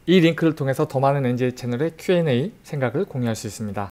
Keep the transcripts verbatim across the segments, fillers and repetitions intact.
이 링크를 통해서 더 많은 엔지엘 채널의 큐 앤 에이 생각을 공유할 수 있습니다.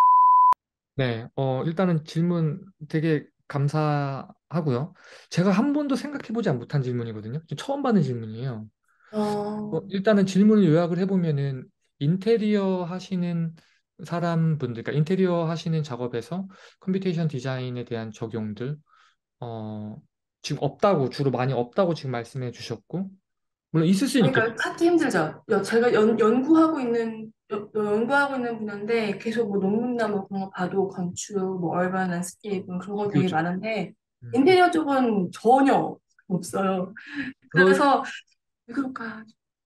네, 어, 일단은 질문 되게 감사하고요. 제가 한 번도 생각해보지 못한 질문이거든요. 처음 받는 질문이에요. 어, 어, 일단은 질문을 요약을 해보면은 인테리어 하시는 사람분들, 그러니까 인테리어 하시는 작업에서 컴퓨테이션 디자인에 대한 적용들, 어, 지금 없다고, 주로 많이 없다고 지금 말씀해 주셨고, 물론 있을 수는 있겠죠. 그러니까 찾기 힘들죠. 여- 제가 연, 연구하고 있는 여- 연구하고 있는 분야인데 계속 뭐 논문이나 뭐 그런 거 봐도 건축, 뭐 얼반 랜드스케이프 그런 거 되게 그렇죠. 많은데 음, 음. 인테리어 쪽은 전혀 없어요. 그럴, 그래서 왜 그럴까?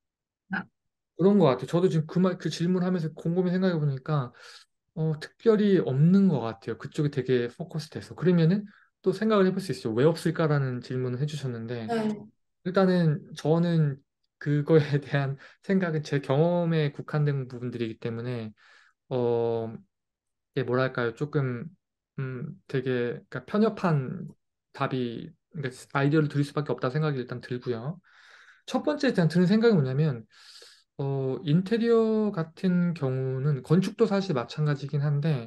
그런 것 같아요. 저도 지금 그 말, 그 질문하면서 곰곰이 생각해 보니까, 어, 특별히 없는 것 같아요. 그쪽이 되게 포커스 돼서. 그러면은 또 생각을 해볼 수 있어요. 왜 없을까라는 질문을 해주셨는데, 네. 일단은 저는 그거에 대한 생각은 제 경험에 국한된 부분들이기 때문에 어 이게 뭐랄까요 조금 음 되게 그러니까 편협한 답이 그러니까 아이디어를 드릴 수밖에 없다 생각이 일단 들고요. 첫 번째 일단 드는 생각이 뭐냐면 어 인테리어 같은 경우는 건축도 사실 마찬가지긴 한데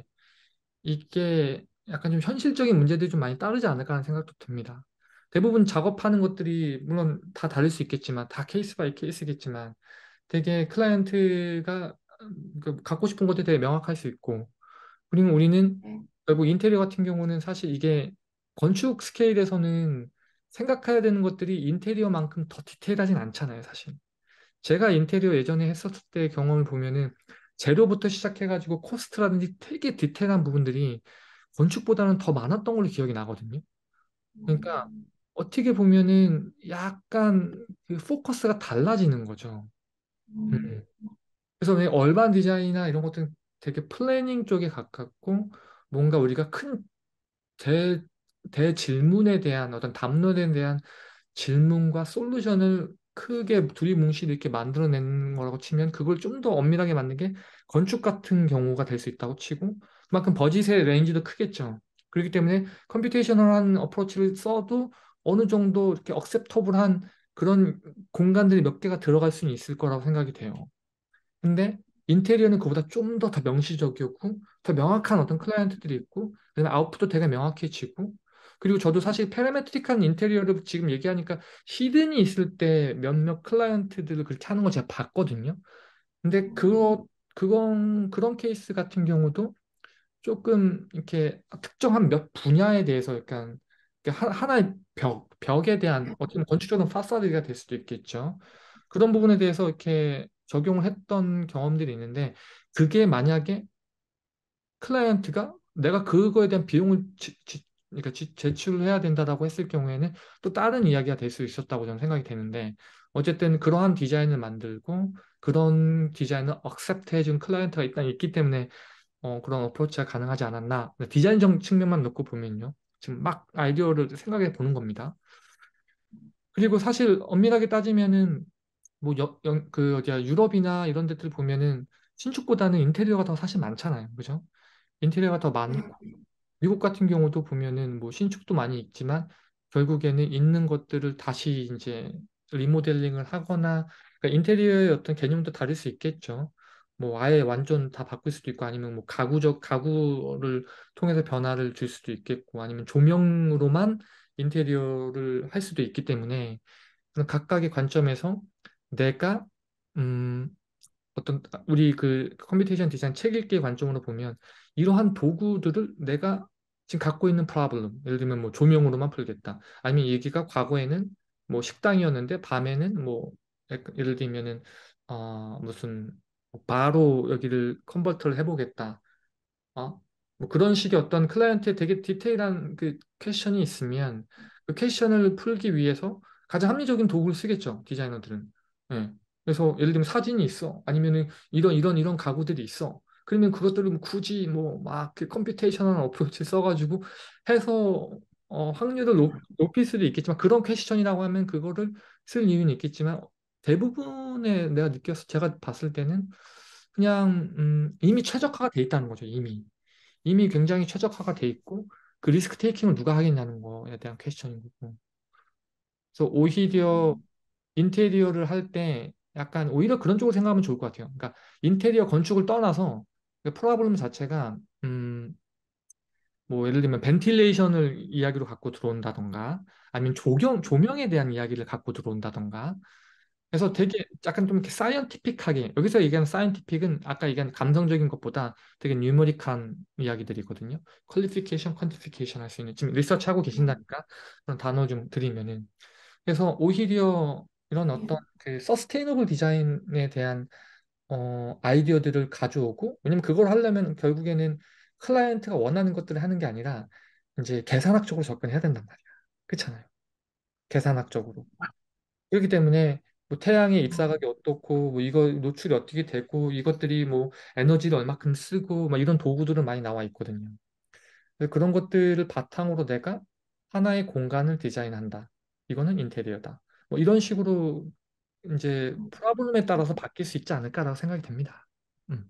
이게 약간 좀 현실적인 문제들이 좀 많이 따르지 않을까 하는 생각도 듭니다. 대부분 작업하는 것들이 물론 다 다를 수 있겠지만 다 케이스 바이 케이스겠지만 되게 클라이언트가 음, 그 갖고 싶은 것들이 되게 명확할 수 있고 그리고 우리는 네. 결국 인테리어 같은 경우는 사실 이게 건축 스케일에서는 생각해야 되는 것들이 인테리어만큼 더 디테일하진 않잖아요, 사실. 제가 인테리어 예전에 했었을 때 경험을 보면은 재료부터 시작해가지고 코스트라든지 되게 디테일한 부분들이 건축보다는 더 많았던 걸로 기억이 나거든요. 그러니까 음, 어떻게 보면은 약간 그 포커스가 달라지는 거죠. 음, 음. 그래서 왜 얼반 디자인이나 이런 것들은 되게 플래닝 쪽에 가깝고 뭔가 우리가 큰 대, 대질문에 대한 어떤 담론에 대한 질문과 솔루션을 크게 두리뭉실 이렇게 만들어내는 거라고 치면 그걸 좀 더 엄밀하게 만든 게 건축 같은 경우가 될 수 있다고 치고 그만큼 버짓의 레인지도 크겠죠. 그렇기 때문에 컴퓨테이셔널한 어프로치를 써도 어느 정도 이렇게 억셉터블한 그런 공간들이 몇 개가 들어갈 수는 있을 거라고 생각이 돼요. 근데 인테리어는 그보다 좀 더 더 명시적이고 더 명확한 어떤 클라이언트들이 있고 그다음에 아웃풋도 되게 명확해지고 그리고 저도 사실 페라메트릭한 인테리어를 지금 얘기하니까 히든이 있을 때 몇몇 클라이언트들을 그렇게 하는 거 제가 봤거든요. 근데 그거 그건 그런 케이스 같은 경우도 조금 이렇게 특정한 몇 분야에 대해서 약간 이렇게 하- 하나의 벽, 벽에 대한 어떤 건축적인 파사드가 될 수도 있겠죠. 그런 부분에 대해서 이렇게 적용을 했던 경험들이 있는데 그게 만약에 클라이언트가 내가 그거에 대한 비용을 지, 지- 그러니까 지- 제출을 해야 된다라고 했을 경우에는 또 다른 이야기가 될 수 있었다고 저는 생각이 되는데 어쨌든 그러한 디자인을 만들고 그런 디자인을 억셉트 해준 클라이언트가 일단 있기 때문에 어, 그런 어프로치가 가능하지 않았나. 디자인적 측면만 놓고 보면요. 지금 막 아이디어를 생각해 보는 겁니다. 그리고 사실 엄밀하게 따지면은 뭐 여, 영- 그 어디야 유럽이나 이런 데들 보면은 신축보다는 인테리어가 더 사실 많잖아요. 그죠? 인테리어가 더 많고 미국 같은 경우도 보면은 뭐 신축도 많이 있지만 결국에는 있는 것들을 다시 이제 리모델링을 하거나 그러니까 인테리어의 어떤 개념도 다를 수 있겠죠. 뭐 아예 완전 다 바꿀 수도 있고 아니면 뭐 가구적 가구를 통해서 변화를 줄 수도 있겠고 아니면 조명으로만 인테리어를 할 수도 있기 때문에 그런 각각의 관점에서 내가 음 어떤 우리 그 컴퓨테이션 디자인 책 읽기 관점으로 보면 이러한 도구들을 내가 지금 갖고 있는 프로블럼 예를 들면 뭐 조명으로만 풀겠다 아니면 얘기가 과거에는 뭐 식당이었는데 밤에는 뭐 약간 예를 들면은 어 무슨 뭐 바로 여기를 컨버터를 해보겠다 어? 뭐 그런 식의 어떤 클라이언트의 되게 디테일한 그 퀘션이 있으면 그 퀘션을 풀기 위해서 가장 합리적인 도구를 쓰겠죠, 디자이너들은. 예. 그래서 예를 들면 사진이 있어. 아니면은 이런 이런 이런 가구들이 있어. 그러면 그것들을 뭐 굳이 뭐 막 그 컴퓨테이셔널 어프로치 써가지고 해서 어, 확률을 높, 높일 수도 있겠지만 그런 퀘션이라고 하면 그거를 쓸 이유는 있겠지만 대부분의 내가 느꼈을 제가 봤을 때는 그냥 음, 이미 최적화가 돼 있다는 거죠, 이미. 이미 굉장히 최적화가 돼 있고 그 리스크 테이킹을 누가 하겠냐는 거에 대한 퀘스천인 거고. 그래서 오히려 인테리어를 할 때 약간 오히려 그런 쪽으로 생각하면 좋을 것 같아요. 그러니까 인테리어 건축을 떠나서 그 프로블럼 자체가 음, 뭐 예를 들면 벤틸레이션을 이야기로 갖고 들어온다던가 아니면 조경 조명에 대한 이야기를 갖고 들어온다던가 그래서 되게 약간 좀 이렇게 사이언티픽하게 여기서 얘기하는 사이언티픽은 아까 얘기한 감성적인 것보다 되게 뉴머릭한 이야기들이거든요. 퀄리피케이션, 퀀티피케이션 할 수 있는 지금 리서치하고 음, 계신다니까 그런 단어 좀 드리면은 그래서 오히려 이런 네. 어떤 그 서스테이너블 디자인에 대한 어, 아이디어들을 가져오고 왜냐면 그걸 하려면 결국에는 클라이언트가 원하는 것들을 하는 게 아니라 이제 계산학적으로 접근해야 된단 말이야. 그렇잖아요. 계산학적으로. 그렇기 때문에 뭐 태양의 입사각이 어떻고 뭐 이거 노출이 어떻게 되고 이것들이 뭐 에너지를 얼마큼 쓰고 막 이런 도구들은 많이 나와 있거든요. 그래서 그런 것들을 바탕으로 내가 하나의 공간을 디자인한다. 이거는 인테리어다. 뭐 이런 식으로 이제 프로블럼에 따라서 바뀔 수 있지 않을까라고 생각이 됩니다. 음.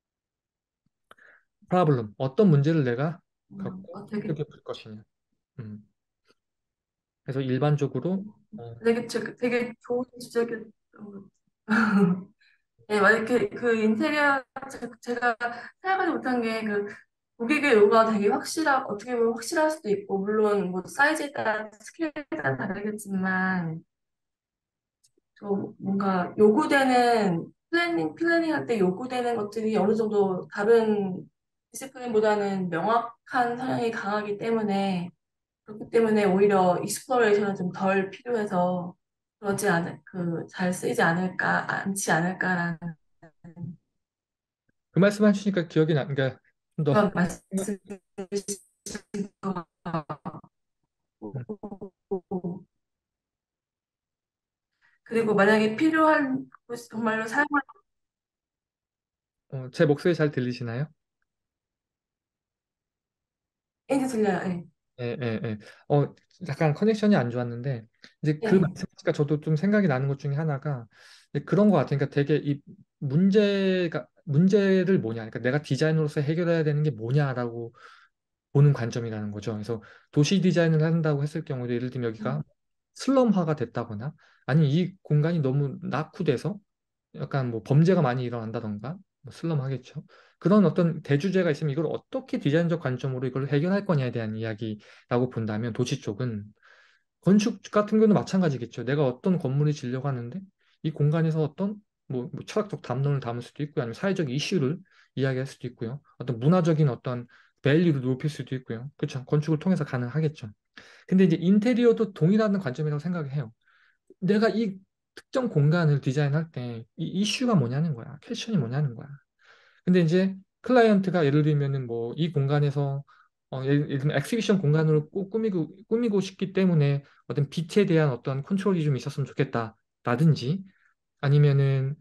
프로블럼 어떤 문제를 내가 음, 갖고 어, 되게, 어떻게 풀 것이냐. 음. 그래서 일반적으로 어, 되게, 되게 되게 좋은 지적이었던 것 같아요. 네, 만약 그, 그 인테리어, 제- 제가 생각하지 못한 게, 그, 고객의 요구가 되게 확실하, 어떻게 보면 확실할 수도 있고, 물론 뭐 사이즈에 따라, 스케일에 따라 다르겠지만, 좀 뭔가 요구되는, 플래닝, 플래닝 할 때 요구되는 것들이 어느 정도 다른 디시플린보다는 명확한 성향이 강하기 때문에, 그렇기 때문에 오히려 익스플로레이션은 좀 덜 필요해서, 그러지 않을, 그, 잘 쓰이지 않을까, 않지 않을까라는 그 말씀 하시니까 기억이 나. 그러니까 좀더 그런 말씀. 그리고 만약에 필요한 정말로 사용할 어, 제 목소리 잘 들리시나요? 에이 들려요. 예. 예, 예, 예. 어, 약간 커넥션이 안 좋았는데, 이제 그 예. 말씀하시니까 저도 좀 생각이 나는 것 중에 하나가 이제 그런 것 같아요. 그러니까 되게 이 문제가, 문제를 뭐냐. 그러니까 내가 디자이너로서 해결해야 되는 게 뭐냐라고 보는 관점이라는 거죠. 그래서 도시 디자인을 한다고 했을 경우도 예를 들면 여기가 슬럼화가 됐다거나, 아니 이 공간이 너무 낙후돼서 약간 뭐 범죄가 많이 일어난다던가 뭐 슬럼하겠죠. 그런 어떤 대주제가 있으면 이걸 어떻게 디자인적 관점으로 이걸 해결할 거냐에 대한 이야기라고 본다면 도시 쪽은 건축 같은 경우는 마찬가지겠죠. 내가 어떤 건물을 지려고 하는데 이 공간에서 어떤 뭐, 뭐 철학적 담론을 담을 수도 있고요. 아니면 사회적 이슈를 이야기할 수도 있고요. 어떤 문화적인 어떤 밸류를 높일 수도 있고요. 그렇죠. 건축을 통해서 가능하겠죠. 근데 이제 인테리어도 동일한 관점이라고 생각해요. 내가 이 특정 공간을 디자인할 때 이 이슈가 뭐냐는 거야. 퀘션이 뭐냐는 거야. 근데 이제 클라이언트가 예를 들면은 뭐 이 공간에서 어, 예를, 예를 들면 엑스비션 공간으로 꾸- 꾸미고 꾸미고 싶기 때문에 어떤 빛에 대한 어떤 컨트롤이 좀 있었으면 좋겠다라든지 아니면은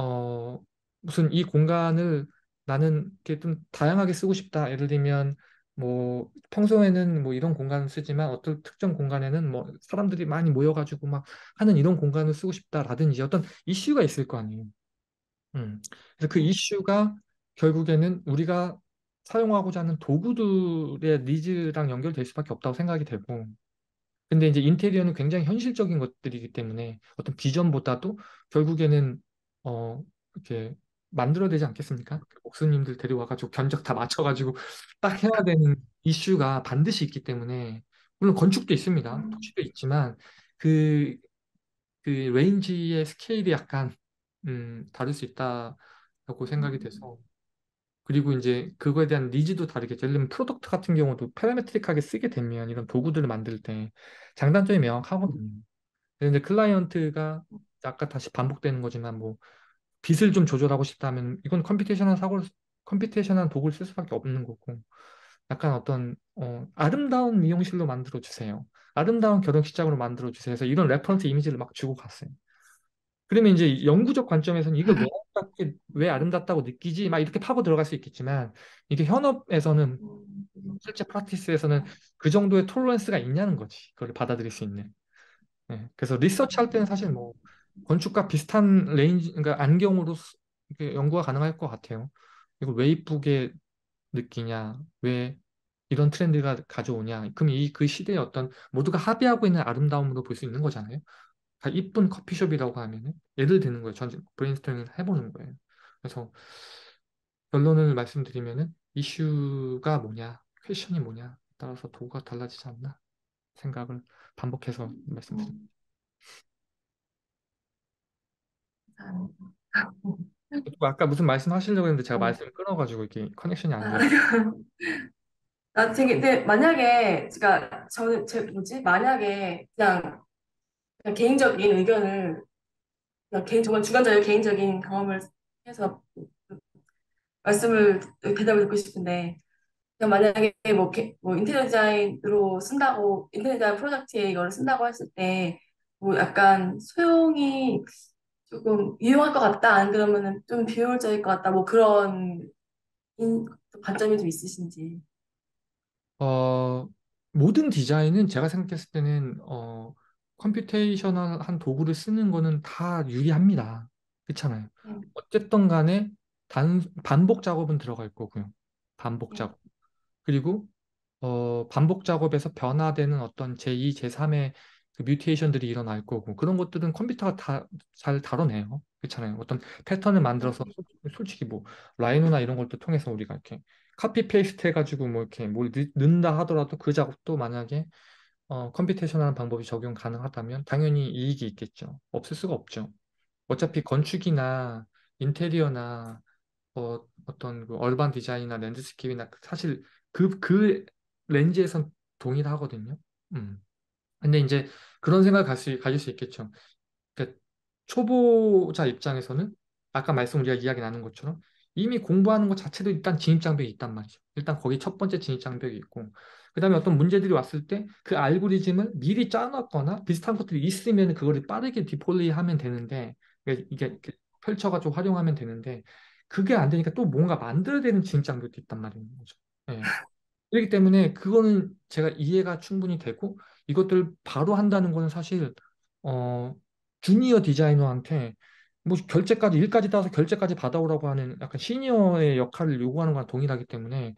어 무슨 이 공간을 나는 이렇게 좀 다양하게 쓰고 싶다. 예를 들면 뭐 평소에는 뭐 이런 공간을 쓰지만 어떤 특정 공간에는 뭐 사람들이 많이 모여가지고 막 하는 이런 공간을 쓰고 싶다라든지 어떤 이슈가 있을 거 아니에요. 음. 그래서 그 이슈가 결국에는 우리가 사용하고자 하는 도구들의 니즈랑 연결될 수밖에 없다고 생각이 되고 근데 이제 인테리어는 굉장히 현실적인 것들이기 때문에 어떤 비전보다도 결국에는 어 이렇게 만들어야 되지 않겠습니까? 목수님들 데려와가지고 견적 다 맞춰가지고 딱 해야 되는 이슈가 반드시 있기 때문에 물론 건축도 있습니다. 음, 도시도 있지만 그, 그 레인지의 스케일이 약간 음, 다를 수 있다고 생각이 음, 돼서 그리고 이제 그거에 대한 니즈도 다르겠죠. 예를 들면 프로덕트 같은 경우도 파라메트릭하게 쓰게 되면 이런 도구들을 만들 때 장단점이 명확하거든요. 근데 이제 클라이언트가 아까 다시 반복되는 거지만 뭐 빛을 좀 조절하고 싶다면 이건 컴퓨테이션한 사고를 컴퓨테이션한 도구를 쓸 수밖에 없는 거고 약간 어떤 어, 아름다운 미용실로 만들어 주세요. 아름다운 결혼식장으로 만들어 주세요. 그래서 이런 레퍼런스 이미지를 막 주고 갔어요. 그러면 이제 연구적 관점에서는 이걸 왜 아름답게, 왜 아름답다고 느끼지? 막 이렇게 파고 들어갈 수 있겠지만 이게 현업에서는 음, 음, 실제 프랙티스에서는 그 정도의 톨러런스가 있냐는 거지. 그걸 받아들일 수 있는. 네. 그래서 리서치 할 때는 사실 뭐 건축과 비슷한 레인지, 그러니까 안경으로 스- 이렇게 연구가 가능할 것 같아요. 이걸 왜 이쁘게 느끼냐? 왜 이런 트렌드가 가져오냐? 그럼 이 그 시대의 어떤 모두가 합의하고 있는 아름다움으로 볼 수 있는 거잖아요. 다 이쁜 커피숍이라고 하면은 예를 드는 거예요. 전 브레인스토밍을 해보는 거예요. 그래서 결론을 말씀드리면은 이슈가 뭐냐, 퀘션이 뭐냐 따라서 도구가 달라지지 않나 생각을 반복해서 말씀드립니다. 음, 감사합니다. 아까 무슨 말씀하시려고 했는데 제가 어. 말씀을 끊어가지고 이렇게 커넥션이 안 아, 돼요. 나 되게, 근데 만약에, 제가, 저는, 제, 뭐지? 만약에 그냥, 그냥 개인적인 의견을, 그냥 개인, 정말 주관적인 개인적인 경험을 해서 말씀을, 대답을 듣고 싶은데, 그냥 만약에 뭐, 게- 뭐 인테리어 디자인으로 쓴다고, 인테리어 디자인 프로젝트에 이거를 쓴다고 했을 때, 뭐 약간 소용이 조금 유용할 것 같다, 안 그러면은 좀 비효율적일 것 같다, 뭐 그런 인, 관점이 좀 있으신지. 어, 모든 디자인은 제가 생각했을 때는 어, 컴퓨테이셔널한 도구를 쓰는 거는 다 유리합니다. 그렇잖아요. 네, 어쨌든 간에 단, 반복 작업은 들어갈 거고요. 반복 네, 작업. 그리고 어, 반복 작업에서 변화되는 어떤 제이, 제삼의 그 뮤테이션들이 일어날 거고 그런 것들은 컴퓨터가 다 잘 다뤄내요. 그렇잖아요. 어떤 패턴을 만들어서 네. 솔직히 솔직히 뭐 라이노나 이런 걸 또 통해서 우리가 이렇게 카피 페이스트 해가지고 뭐 이렇게 뭘 넣- 넣는다 하더라도 그 작업도 만약에 어, 컴퓨테이션한 방법이 적용 가능하다면 당연히 이익이 있겠죠. 없을 수가 없죠. 어차피 건축이나 인테리어나 어, 어떤 그 얼반 디자인이나 랜드스케이프나 사실 그, 그 렌즈에선 동일하거든요. 음. 근데 이제 그런 생각을 가질 수, 가질 수 있겠죠. 그러니까 초보자 입장에서는 아까 말씀 우리가 이야기 나눈 것처럼 이미 공부하는 것 자체도 일단 진입장벽이 있단 말이죠. 일단 거기 첫 번째 진입장벽이 있고 그다음에 어떤 문제들이 왔을 때 그 알고리즘을 미리 짜놨거나 비슷한 것들이 있으면 그거를 빠르게 디폴리하면 되는데 이게 이게 이렇게 펼쳐가지고 활용하면 되는데 그게 안 되니까 또 뭔가 만들어야 되는 진입장벽도 있단 말인 거죠. 예. 그렇기 때문에 그거는 제가 이해가 충분히 되고 이것들 바로 한다는 거는 사실 어 주니어 디자이너한테 뭐 결제까지 일까지 따서 결제까지 받아오라고 하는 약간 시니어의 역할을 요구하는 거랑 동일하기 때문에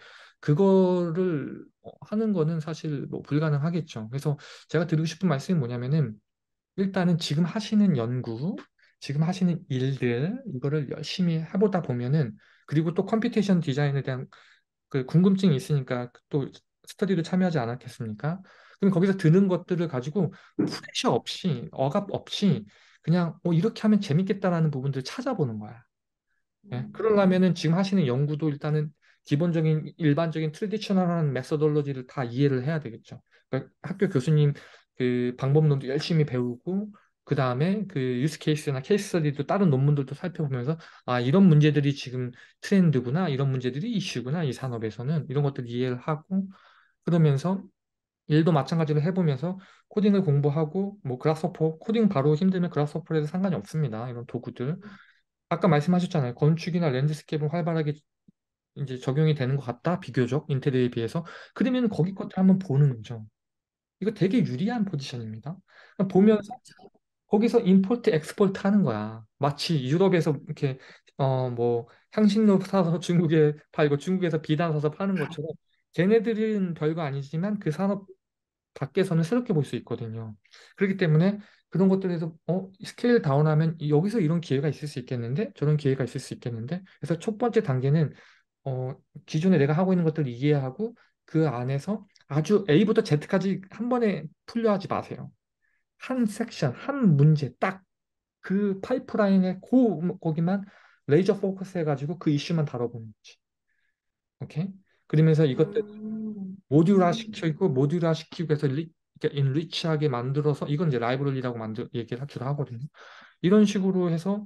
그거를 어, 하는 거는 사실 뭐 불가능하겠죠. 그래서 제가 드리고 싶은 말씀이 뭐냐면은 일단은 지금 하시는 연구, 지금 하시는 일들 이거를 열심히 해보다 보면은 그리고 또 컴퓨테이션 디자인에 대한 그 궁금증이 있으니까 또 스터디도 참여하지 않았겠습니까? 그럼 거기서 드는 것들을 가지고 프레셔 없이 억압 없이 그냥 어, 이렇게 하면 재밌겠다라는 부분들을 찾아보는 거야. 예? 음, 그러려면은 지금 하시는 연구도 일단은 기본적인 일반적인 트레디셔널한 메서돌로지를 다 이해를 해야 되겠죠. 그러니까 학교 교수님 그 방법론도 열심히 배우고 그 다음에 그 유스 케이스나 케이스 스터디도 다른 논문들도 살펴보면서 아 이런 문제들이 지금 트렌드구나 이런 문제들이 이슈구나 이 산업에서는 이런 것들 이해를 하고 그러면서 일도 마찬가지로 해보면서 코딩을 공부하고 뭐 그라스호퍼 코딩 바로 힘들면 그라스호퍼에도 상관이 없습니다. 이런 도구들 아까 말씀하셨잖아요. 건축이나 랜드스케이프는 활발하게 이제 적용이 되는 것 같다. 비교적 인테리어에 비해서. 그러면 거기 것들 한번 보는 거죠. 이거 되게 유리한 포지션입니다. 음, 보면서 거기서 임포트 엑스포트 하는 거야. 마치 유럽에서 이렇게 어 뭐 향신료 사서 중국에 팔고 중국에서 비단 사서 파는 것처럼 걔네들은 별거 아니지만 그 산업 밖에서는 새롭게 볼 수 있거든요. 그렇기 때문에 그런 것들에서 어, 스케일 다운하면 여기서 이런 기회가 있을 수 있겠는데 저런 기회가 있을 수 있겠는데 그래서 첫 번째 단계는 어, 기존에 내가 하고 있는 것들을 이해하고 그 안에서 아주 A부터 Z까지 한 번에 풀려 하지 마세요. 한 섹션, 한 문제 딱 그 파이프라인에 고, 거기만 레이저 포커스 해가지고 그 이슈만 다뤄보는 거지. 오케이? 그러면서 이것들 음, 모듈화 시키고 모듈화 시키고 해서 리, 그러니까 인리치하게 만들어서 이건 이제 라이브러리라고 만들 얘기를 하기도 하거든요. 이런 식으로 해서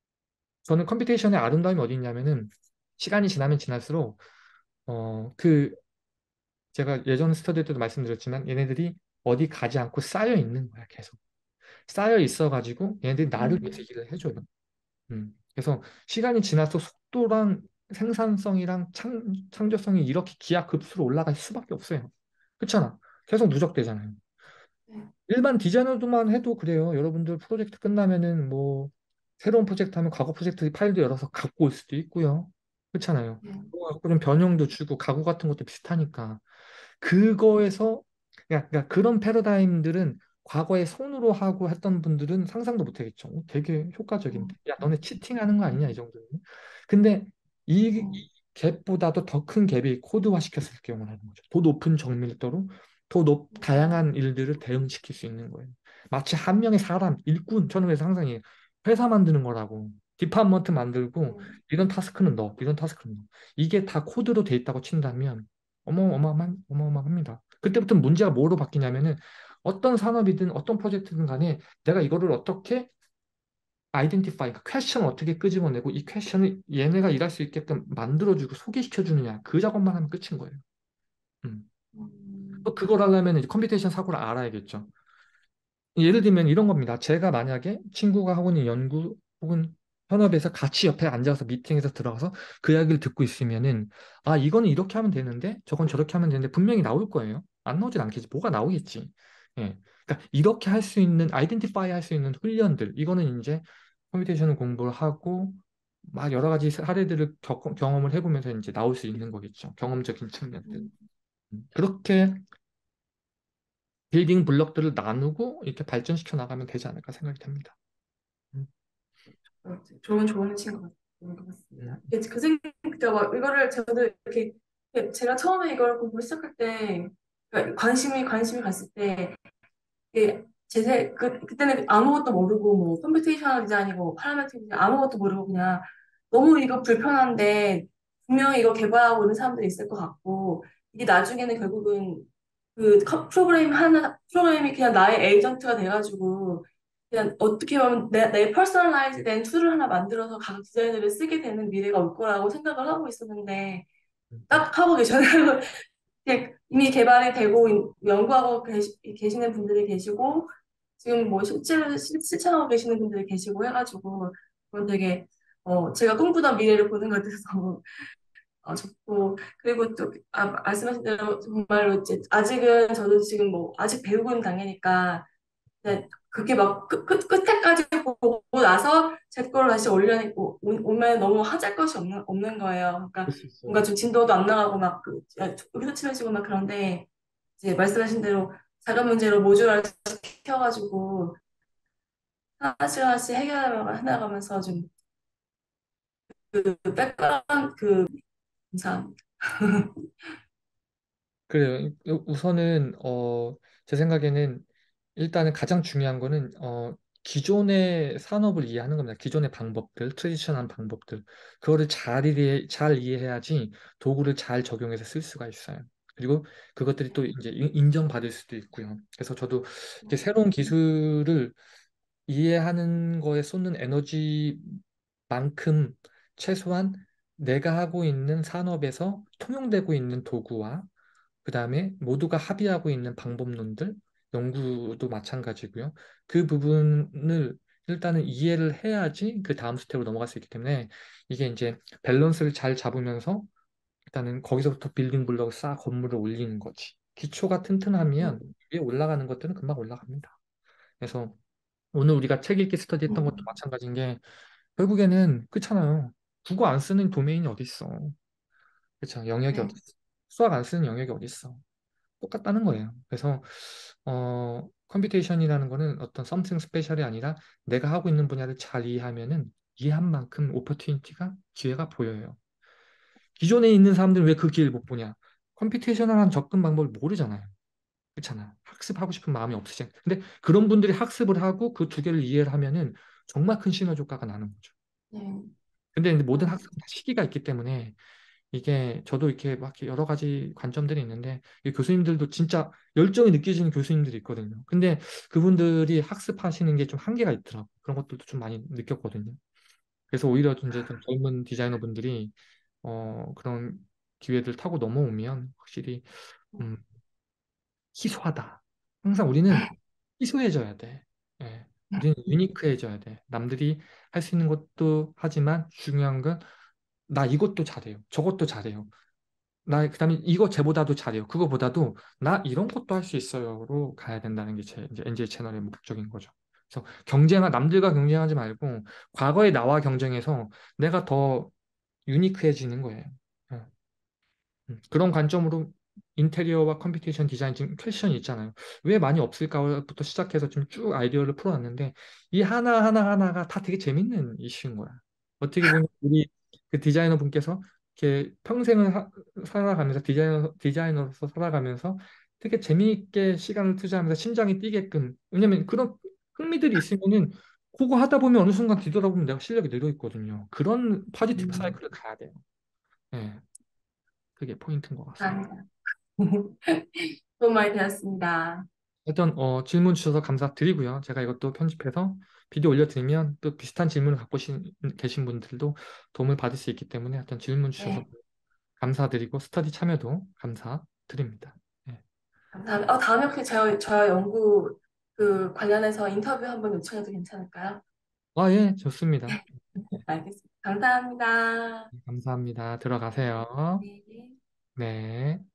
저는 컴퓨테이션의 아름다움이 어디 있냐면은 시간이 지나면 지날수록 어 그 제가 예전 스터디 때도 말씀드렸지만 얘네들이 어디 가지 않고 쌓여 있는 거야 계속 쌓여 있어가지고 얘네들이 나를 위해서 음, 일을 해줘요. 음. 그래서 시간이 지날수록 속도랑 생산성이랑 창, 창조성이 이렇게 기하급수로 올라갈 수밖에 없어요. 그렇잖아. 계속 누적되잖아요. 네, 일반 디자이너들만 해도 그래요. 여러분들 프로젝트 끝나면은 뭐 새로운 프로젝트 하면 과거 프로젝트 파일도 열어서 갖고 올 수도 있고요. 그렇잖아요. 네, 그거 갖고 좀 변형도 주고 가구 같은 것도 비슷하니까 그거에서 그러니까, 그러니까 그런 패러다임들은 과거에 손으로 하고 했던 분들은 상상도 못 하겠죠. 어, 되게 효과적인데. 음, 야, 너네 치팅하는 거 아니냐, 이 정도는. 근데 이, 음, 이 갭보다도 더 큰 갭이 코드화 시켰을 경우라는 거죠. 더 높은 정밀도로 더 높, 다양한 일들을 대응시킬 수 있는 거예요. 마치 한 명의 사람, 일꾼, 저는 그래서 항상 이 회사 만드는 거라고. 디파트먼트 만들고 음, 이런 타스크는 너, 이런 타스크는 너. 이게 다 코드로 돼 있다고 친다면 어마어마한, 어마어마합니다. 그때부터 문제가 뭐로 바뀌냐면은 어떤 산업이든 어떤 프로젝트든 간에 내가 이거를 어떻게 아이덴티파이, 그 퀘션을 어떻게 끄집어내고 이 퀘션을 얘네가 일할 수 있게끔 만들어주고 소개시켜주느냐 그 작업만 하면 끝인 거예요. 음. 또 음, 그걸 하려면 이제 컴퓨테이션 사고를 알아야겠죠. 예를 들면 이런 겁니다. 제가 만약에 친구가 하고 있는 연구 혹은 현업에서 같이 옆에 앉아서 미팅에서 들어가서 그 이야기를 듣고 있으면은 아 이거는 이렇게 하면 되는데 저건 저렇게 하면 되는데 분명히 나올 거예요. 안 나오진 않겠지. 뭐가 나오겠지. 예. 그러니까 이렇게 할 수 있는 아이덴티파이 할 수 있는 훈련들 이거는 이제 컴퓨테이션 공부를 하고 막 여러 가지 사례들을 겪, 경험을 해보면서 이제 나올 수 있는 거겠죠. 경험적인 측면들. 음. 음. 그렇게 빌딩 블럭들을 나누고 이렇게 발전시켜 나가면 되지 않을까 생각이 됩니다. 음, 어, 좋은 조언이신 것 같- 것 같습니다. 음, 이게 그 생각, 막 이거를 저도 이렇게 제가 처음에 이걸 공부 시작할 때 그러니까 관심이 관심이 갔을 때 이게 제세 그 그때는 아무것도 모르고 뭐 컴퓨테이셔널 디자인이고 파라메트릭 디자인 아무것도 모르고 그냥 너무 이거 불편한데 분명히 이거 개발하고 있는 사람들이 있을 것 같고 이게 나중에는 결국은 그 컴- 프로그램 하나 프로그램이 그냥 나의 에이전트가 돼가지고 그냥 어떻게 보면 내, 내 퍼스널라이즈 된 툴을 하나 만들어서 각 디자이너를 쓰게 되는 미래가 올 거라고 생각을 하고 있었는데 음. 딱 하고 계셔요. 이게 이미 개발이 되고 있- 연구하고 계시, 계시는 분들이 계시고 지금 뭐 실제로 실- 실천하고 계시는 분들이 계시고 해가지고 그건 되게 어 제가 꿈꾸던 미래를 보는 것 같아서 어, 좋고 그리고 또 아, 말씀하신 대로 정말로 이제 아직은 저도 지금 뭐 아직 배우고 있는 단계니까 네, 그게 막 끝, 끝, 끝에까지 보고 나서 제 거를 다시 올려내고 오- 오면 너무 하잘 것이 없는, 없는 거예요. 그러니까 그럴 수 뭔가 있어요. 좀 진도도 안 나가고 막 그, 여기서 치러지고 막 그런데 이제 말씀하신 대로 작은 문제로 모듈화 시켜가지고 하나씩 하나씩 해결해나가면서 좀 그 백그라운드 그 감사합니다. 그래요. 우선은 어, 제 생각에는 일단은 가장 중요한 거는 어, 기존의 산업을 이해하는 겁니다. 기존의 방법들, 트레디셔널한 방법들. 그거를 잘 이해, 잘 이해해야지 도구를 잘 적용해서 쓸 수가 있어요. 그리고 그것들이 또 이제 인- 인정받을 수도 있고요. 그래서 저도 이렇게 새로운 기술을 이해하는 거에 쏟는 에너지만큼 최소한 내가 하고 있는 산업에서 통용되고 있는 도구와 그다음에 모두가 합의하고 있는 방법론들, 연구도 마찬가지고요. 그 부분을 일단은 이해를 해야지 그 다음 스텝으로 넘어갈 수 있기 때문에 이게 이제 밸런스를 잘 잡으면서 일단은 거기서부터 빌딩 블록을 쌓아 건물을 올리는 거지. 기초가 튼튼하면 음, 위에 올라가는 것들은 금방 올라갑니다. 그래서 오늘 우리가 책 읽기 스터디 했던 것도 음, 마찬가지인 게 결국에는 그렇잖아요. 국어 안 쓰는 도메인이 어디 있어? 그렇죠. 영역이 어디 네. 있어? 수학 안 쓰는 영역이 어디 있어? 똑같다는 거예요. 그래서 어, 컴퓨테이션이라는 거는 어떤 something 스페셜이 아니라 내가 하고 있는 분야를 잘 이해하면은 이해한 만큼 오퍼튜니티가 기회가 보여요. 기존에 있는 사람들은 왜 그 기회를 못 보냐? 컴퓨테이셔널한 접근 방법을 모르잖아요. 그렇잖아. 학습하고 싶은 마음이 없으신. 근데 그런 분들이 학습을 하고 그 두 개를 이해를 하면은 정말 큰 시너지 효과가 나는 거죠. 네. 근데 이제 모든 어, 학습은 다 시기가 있기 때문에 이게 저도 이렇게 막 여러 가지 관점들이 있는데 이 교수님들도 진짜 열정이 느껴지는 교수님들이 있거든요. 근데 그분들이 학습하시는 게 좀 한계가 있더라고. 그런 것들도 좀 많이 느꼈거든요. 그래서 오히려 이제 좀 젊은 디자이너분들이 어, 그런 기회들 타고 넘어오면 확실히 음, 희소하다. 항상 우리는 희소해져야 돼. 예. 우리는 유니크해져야 돼. 남들이 할 수 있는 것도 하지만 중요한 건 나 이것도 잘해요. 저것도 잘해요. 나 그다음에 이거 쟤보다도 잘해요. 그거보다도 나 이런 것도 할 수 있어요로 가야 된다는 게 제 이제 엔제이 채널의 목적인 거죠. 그래서 경쟁하 남들과 경쟁하지 말고 과거의 나와 경쟁해서 내가 더 유니크해지는 거예요. 예. 음, 그런 관점으로 인테리어와 컴퓨테이션 디자인 지금 퀘션이 있잖아요. 왜 많이 없을까부터 시작해서 좀 쭉 아이디어를 풀어놨는데 이 하나 하나 하나가 다 되게 재밌는 이슈인 거야. 어떻게 보면 우리 그 디자이너 분께서 이렇게 평생을 하- 살아가면서 디자이너 디자이너로서 살아가면서 되게 재미있게 시간을 투자하면서 심장이 뛰게끔, 왜냐면 그런 흥미들이 있으면은 그거 하다 보면 어느 순간 뒤돌아보면 내가 실력이 늘어 있거든요. 그런 포지티브 음, 사이클을 가야 돼요. 네, 그게 포인트인 것 같습니다. 감사합니다. 도움 많이 되었습니다. 일단 어, 질문 주셔서 감사드리고요. 제가 이것도 편집해서 비디오 올려드리면 또 비슷한 질문을 갖고 신- 계신 분들도 도움을 받을 수 있기 때문에 일단 질문 주셔서 네, 감사드리고 스터디 참여도 감사드립니다. 네. 감사합니다. 어, 다음에 혹시 저, 저 연구 그 관련해서 인터뷰 한번 요청해도 괜찮을까요? 아, 예, 좋습니다. 알겠습니다. 감사합니다. 감사합니다. 들어가세요. 네. 네.